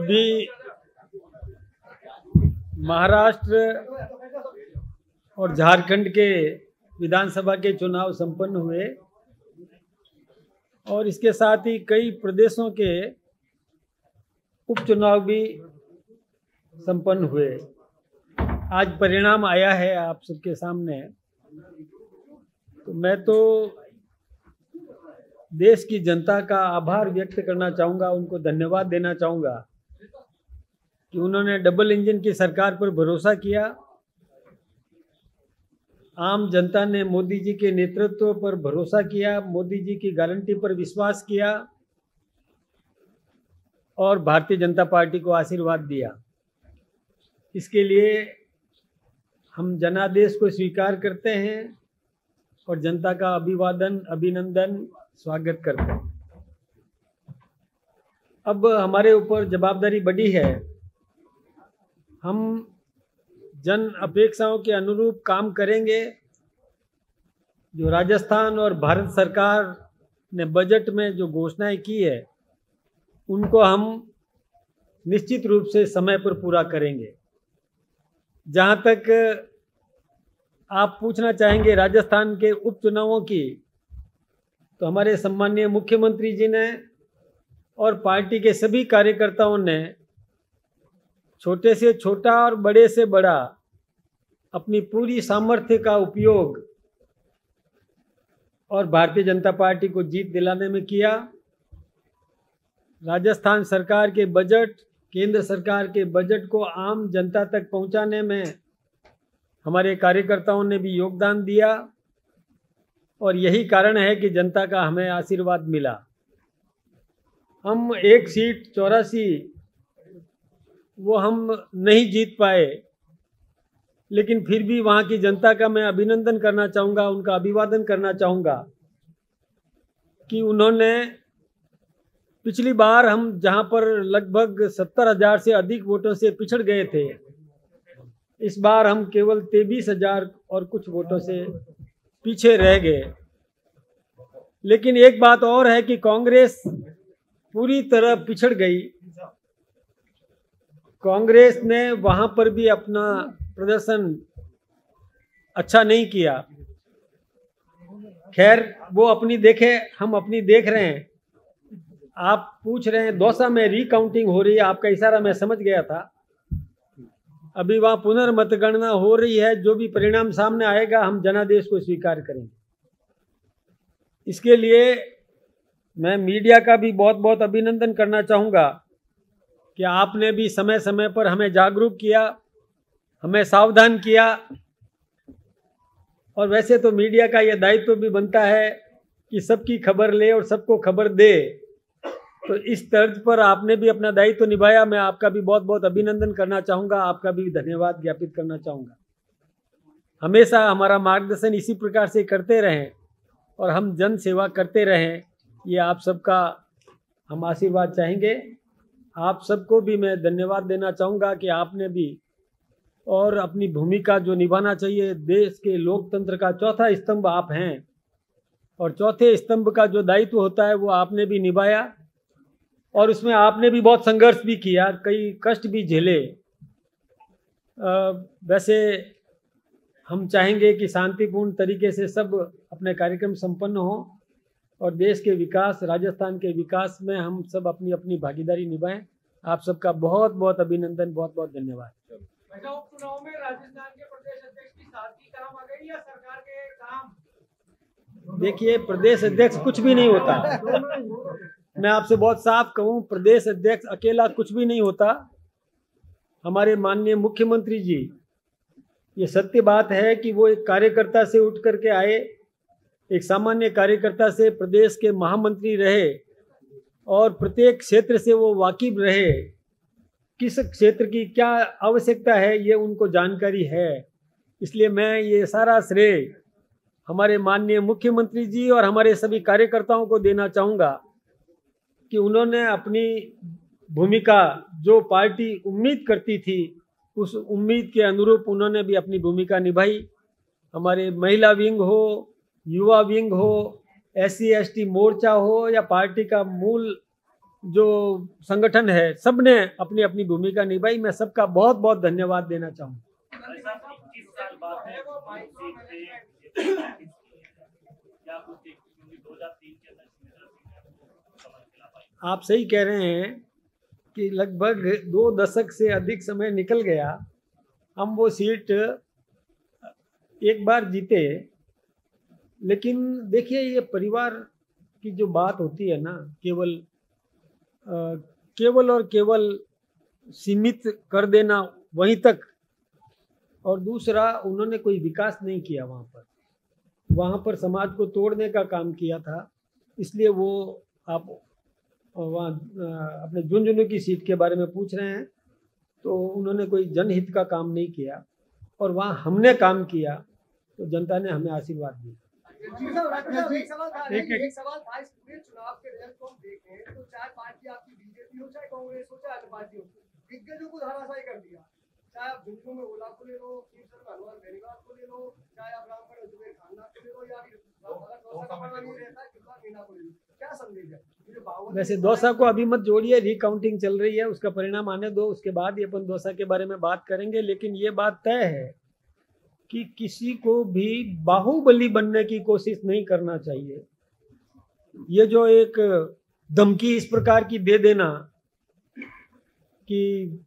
अभी महाराष्ट्र और झारखंड के विधानसभा के चुनाव संपन्न हुए और इसके साथ ही कई प्रदेशों के उपचुनाव भी संपन्न हुए। आज परिणाम आया है आप सबके सामने। तो मैं तो देश की जनता का आभार व्यक्त करना चाहूँगा, उनको धन्यवाद देना चाहूँगा कि उन्होंने डबल इंजन की सरकार पर भरोसा किया। आम जनता ने मोदी जी के नेतृत्व पर भरोसा किया, मोदी जी की गारंटी पर विश्वास किया और भारतीय जनता पार्टी को आशीर्वाद दिया। इसके लिए हम जनादेश को स्वीकार करते हैं और जनता का अभिवादन, अभिनंदन, स्वागत करते हैं। अब हमारे ऊपर जवाबदारी बड़ी है। हम जन अपेक्षाओं के अनुरूप काम करेंगे। जो राजस्थान और भारत सरकार ने बजट में जो घोषणाएं की है उनको हम निश्चित रूप से समय पर पूरा करेंगे। जहां तक आप पूछना चाहेंगे राजस्थान के उपचुनावों की, तो हमारे सम्माननीय मुख्यमंत्री जी ने और पार्टी के सभी कार्यकर्ताओं ने छोटे से छोटा और बड़े से बड़ा अपनी पूरी सामर्थ्य का उपयोग और भारतीय जनता पार्टी को जीत दिलाने में किया। राजस्थान सरकार के बजट, केंद्र सरकार के बजट को आम जनता तक पहुंचाने में हमारे कार्यकर्ताओं ने भी योगदान दिया और यही कारण है कि जनता का हमें आशीर्वाद मिला। हम एक सीट 84 वो हम नहीं जीत पाए, लेकिन फिर भी वहाँ की जनता का मैं अभिनंदन करना चाहूँगा, उनका अभिवादन करना चाहूँगा कि उन्होंने पिछली बार हम जहाँ पर लगभग 70,000 से अधिक वोटों से पिछड़ गए थे, इस बार हम केवल 23,000 और कुछ वोटों से पीछे रह गए। लेकिन एक बात और है कि कांग्रेस पूरी तरह पिछड़ गई। कांग्रेस ने वहां पर भी अपना प्रदर्शन अच्छा नहीं किया। खैर, वो अपनी देखे, हम अपनी देख रहे हैं। आप पूछ रहे हैं दौसा में रिकाउंटिंग हो रही है, आपका इशारा मैं समझ गया था। अभी वहाँ पुनर्मतगणना हो रही है। जो भी परिणाम सामने आएगा हम जनादेश को स्वीकार करेंगे। इसके लिए मैं मीडिया का भी बहुत बहुत अभिनंदन करना चाहूँगा कि आपने भी समय समय पर हमें जागरूक किया, हमें सावधान किया। और वैसे तो मीडिया का यह दायित्व भी बनता है कि सबकी खबर ले और सबको खबर दे। तो इस तर्ज पर आपने भी अपना दायित्व निभाया। मैं आपका भी बहुत बहुत अभिनंदन करना चाहूँगा, आपका भी धन्यवाद ज्ञापित करना चाहूँगा। हमेशा हमारा मार्गदर्शन इसी प्रकार से करते रहें और हम जन सेवा करते रहें, ये आप सबका हम आशीर्वाद चाहेंगे। आप सबको भी मैं धन्यवाद देना चाहूँगा कि आपने भी और अपनी भूमिका जो निभाना चाहिए, देश के लोकतंत्र का चौथा स्तंभ आप हैं और चौथे स्तंभ का जो दायित्व होता है वो आपने भी निभाया और उसमें आपने भी बहुत संघर्ष भी किया, कई कष्ट भी झेले। वैसे हम चाहेंगे कि शांतिपूर्ण तरीके से सब अपने कार्यक्रम संपन्न हो और देश के विकास, राजस्थान के विकास में हम सब अपनी अपनी भागीदारी निभाएं। आप सबका बहुत बहुत अभिनंदन, बहुत बहुत धन्यवाद। उपचुनाव में राजस्थान के प्रदेश अध्यक्ष की साथी काम आ गई या सरकार के काम? देखिए, प्रदेश अध्यक्ष कुछ भी नहीं होता। मैं आपसे बहुत साफ कहूँ, प्रदेश अध्यक्ष अकेला कुछ भी नहीं होता। हमारे माननीय मुख्यमंत्री जी, ये सत्य बात है कि वो एक कार्यकर्ता से उठ करके आए, एक सामान्य कार्यकर्ता से प्रदेश के महामंत्री रहे और प्रत्येक क्षेत्र से वो वाकिफ रहे। किस क्षेत्र की क्या आवश्यकता है ये उनको जानकारी है। इसलिए मैं ये सारा श्रेय हमारे माननीय मुख्यमंत्री जी और हमारे सभी कार्यकर्ताओं को देना चाहूँगा कि उन्होंने अपनी भूमिका, जो पार्टी उम्मीद करती थी, उस उम्मीद के अनुरूप उन्होंने भी अपनी भूमिका निभाई। हमारे महिला विंग हो, युवा विंग हो, SC ST मोर्चा हो या पार्टी का मूल जो संगठन है, सबने अपनी अपनी भूमिका निभाई। मैं सबका बहुत बहुत धन्यवाद देना चाहूँगा। आप सही कह रहे हैं कि लगभग 2 दशक से अधिक समय निकल गया, हम वो सीट एक बार जीते। लेकिन देखिए, ये परिवार की जो बात होती है ना, केवल और केवल सीमित कर देना वहीं तक, और दूसरा उन्होंने कोई विकास नहीं किया वहाँ पर समाज को तोड़ने का काम किया था। इसलिए वो आप वहाँ अपने झुंझुनू की सीट के बारे में पूछ रहे हैं, तो उन्होंने कोई जनहित का काम नहीं किया, और वहाँ हमने काम किया तो जनता ने हमें आशीर्वाद दिया। एक सवाल था, इस पूरे चुनाव के रिजल्ट को हम देखें तो चाहे पार्टी आपकी बीजेपी हो, चाहे कांग्रेस हो, चाहे अन्य पार्टी हो, दिग्गजों को धराशायी कर दिया। चाहे आप झुंझुनू में ओला को ले लो, कीर्तन में हनुमान बेनीवाल को ले लो, चाहे आप रामगढ़ में जुबेर खानना को ले लो, या फिर अगर दौसा का बड़ा नहीं रहता है कितना मीना को ले लो। क्या संदेश है? वैसे दौसा को अभी मत जोड़िए, रिकाउंटिंग चल रही है, उसका परिणाम आने दो, उसके बाद ही अपन दौसा के बारे में बात करेंगे। लेकिन ये बात तय है कि किसी को भी बाहुबली बनने की कोशिश नहीं करना चाहिए। ये जो एक धमकी इस प्रकार की दे देना कि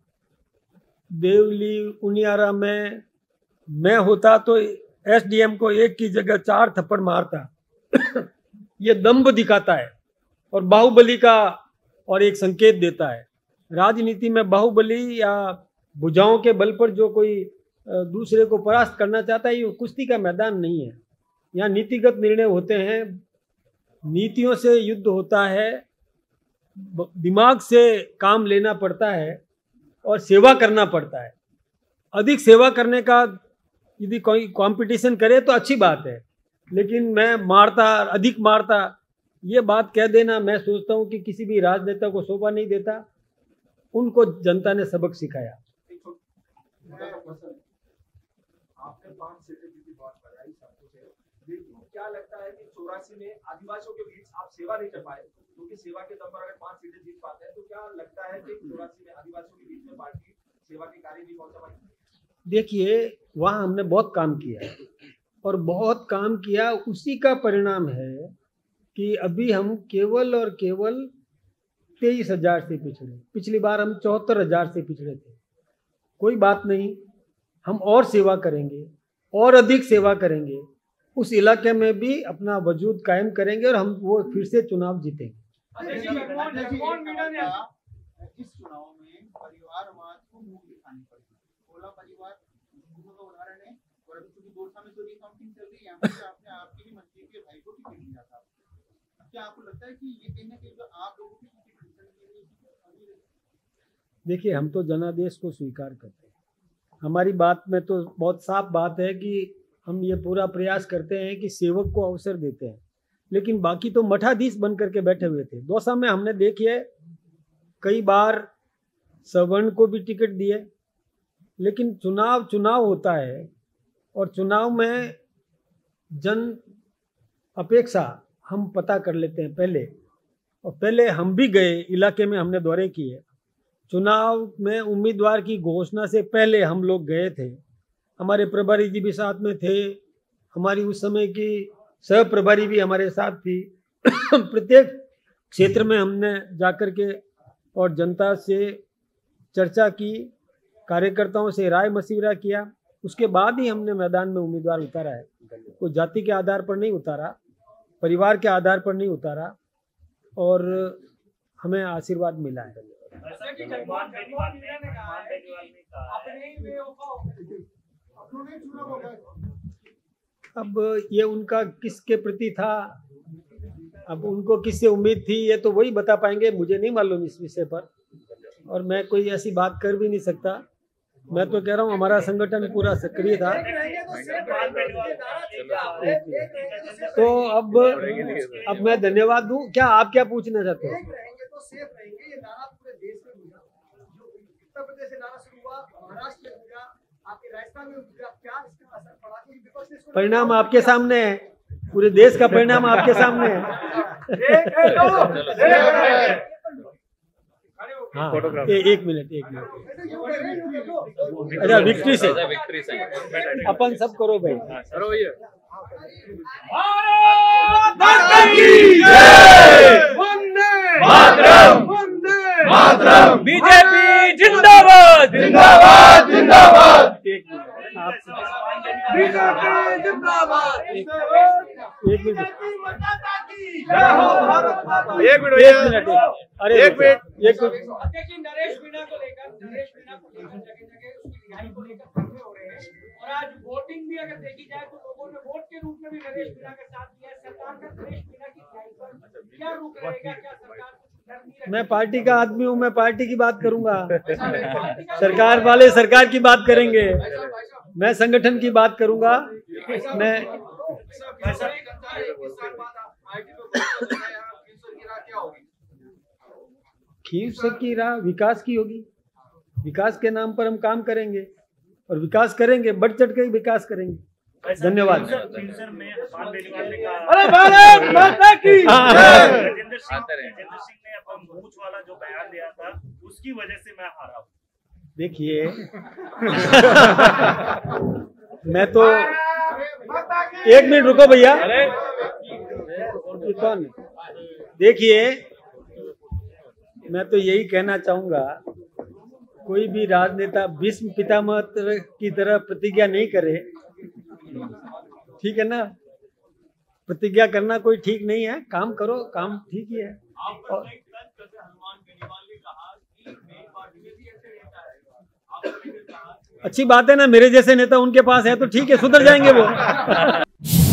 देवली उनियारा में मैं होता तो एसडीएम को एक की जगह 4 थप्पड़ मारता, ये दम्भ दिखाता है और बाहुबली का और एक संकेत देता है। राजनीति में बाहुबली या भुजाओं के बल पर जो कोई दूसरे को परास्त करना चाहता है, ये कुश्ती का मैदान नहीं है। यहाँ नीतिगत निर्णय होते हैं, नीतियों से युद्ध होता है, दिमाग से काम लेना पड़ता है और सेवा करना पड़ता है। अधिक सेवा करने का यदि कोई कंपटीशन करे तो अच्छी बात है, लेकिन मैं मारता, अधिक मारता, ये बात कह देना, मैं सोचता हूँ कि किसी भी राजनेता को शोभा नहीं देता। उनको जनता ने सबक सिखाया। आपने 5 सीटें जीती, बहुत बधाई, सब कुछ है, लेकिन क्या लगता है कि 84 में आदिवासियों के बीच आप सेवा नहीं कर पाए, क्योंकि सेवा के दम पर अगर 5 सीटें जीत पाते हैं तो क्या लगता है कि 84 में आदिवासियों के बीच में पार्टी सेवा के कार्य नहीं पहुंचा पाई? देखिए, वहाँ हमने बहुत काम किया और बहुत काम किया, उसी का परिणाम है कि अभी हम केवल और केवल 23,000 से पिछड़े। पिछली बार हम 74,000 से पिछड़े थे। कोई बात नहीं, हम और सेवा करेंगे और अधिक सेवा करेंगे, उस इलाके में भी अपना वजूद कायम करेंगे और हम वो फिर से चुनाव जीतेंगे। इस चुनाव में परिवारवाद को मुंह दिखानी पड़ेगी। ओला परिवार का उदाहरण है, और अभी क्योंकि दौसा में तो रिकाउंटिंग चल रही है, यहाँ पर आपने आपके भी मंत्री के भाई को टिकट दिया था। क्या आपको लगता है कि ये कहीं ना कहीं जो आप लोगों की देखिए, हम तो जनादेश को स्वीकार करते हैं। हमारी बात में तो बहुत साफ बात है कि हम ये पूरा प्रयास करते हैं कि सेवक को अवसर देते हैं, लेकिन बाकी तो मठाधीश बन करके बैठे हुए थे। दौसा में हमने देखिए कई बार सवर्ण को भी टिकट दिए, लेकिन चुनाव होता है और चुनाव में जन अपेक्षा हम पता कर लेते हैं पहले, और पहले हम भी गए इलाके में, हमने दौरे किए। चुनाव में उम्मीदवार की घोषणा से पहले हम लोग गए थे, हमारे प्रभारी जी भी साथ में थे, हमारी उस समय की सह प्रभारी भी हमारे साथ थी। प्रत्येक क्षेत्र में हमने जाकर के और जनता से चर्चा की, कार्यकर्ताओं से राय मशविरा किया, उसके बाद ही हमने मैदान में उम्मीदवार उतारा है। कोई जाति के आधार पर नहीं उतारा, परिवार के आधार पर नहीं उतारा, और हमें आशीर्वाद मिला है। अब ये उनका किसके प्रति था, अब उनको किससे उम्मीद थी, ये तो वही बता पाएंगे, मुझे नहीं मालूम इस विषय पर, और मैं कोई ऐसी बात कर भी नहीं सकता। मैं तो कह रहा हूँ हमारा संगठन पूरा सक्रिय था। तो अब मैं धन्यवाद दूं, क्या आप क्या पूछना चाहते हैं? परिणाम आपके सामने है, पूरे देश का परिणाम आपके सामने है। हाँ, एक मिनट अच्छा विक्ट्री से अपन सब करो भाई। बीजेपी जिंदाबाद जिंदाबाद जिंदाबाद। एक मिनट अरे एक मिनट देखिए नरेश मीणा को लेकर जगह जगह उसकी रिहाई को लेकर धरने हो रहे हैं और आज वोटिंग भी अगर देखी जाए तो लोगों ने वोट के रूप में भी नरेश मीणा का साथ दिया है। सरकार का नरेश मीणा की रिहाई पर क्या रुख रहेगा? क्या सरकार मैं पार्टी का आदमी हूँ, मैं पार्टी की बात करूंगा। सरकार वाले सरकार की बात करेंगे, मैं संगठन की बात करूंगा। मैं खींच की राह विकास की होगी। विकास के नाम पर हम काम करेंगे और विकास करेंगे, बढ़ चढ़ के विकास करेंगे। धन्यवाद। अरे भारत माता की राजेंद्र सिंह ने अपना मूंछ वाला जो बयान दिया था उसकी वजह से मैं हारा हूँ। देखिए मैं तो एक मिनट रुको भैया। कौन? देखिए मैं तो यही कहना चाहूंगा, कोई भी राजनेता भीष्म पितामह की तरह प्रतिज्ञा नहीं करे, ठीक है ना। प्रतिज्ञा करना कोई ठीक नहीं है, काम करो, काम ठीक ही है। अच्छी बात है ना, मेरे जैसे नेता उनके पास है तो ठीक है, सुधर जाएंगे वो।